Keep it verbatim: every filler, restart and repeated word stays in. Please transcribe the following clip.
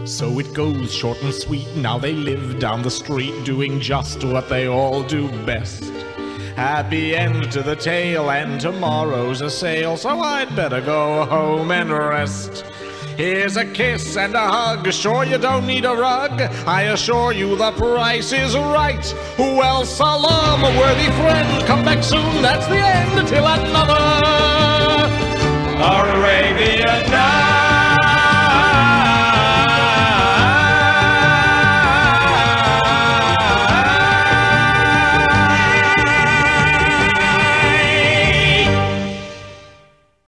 So it goes short and sweet, now they live down the street, doing just what they all do best. Happy end to the tale, and tomorrow's a sale, so I'd better go home and rest. Here's a kiss and a hug, sure you don't need a rug, I assure you the price is right. Well, salam, worthy friend, come back soon, that's the end, till another Arabian Night.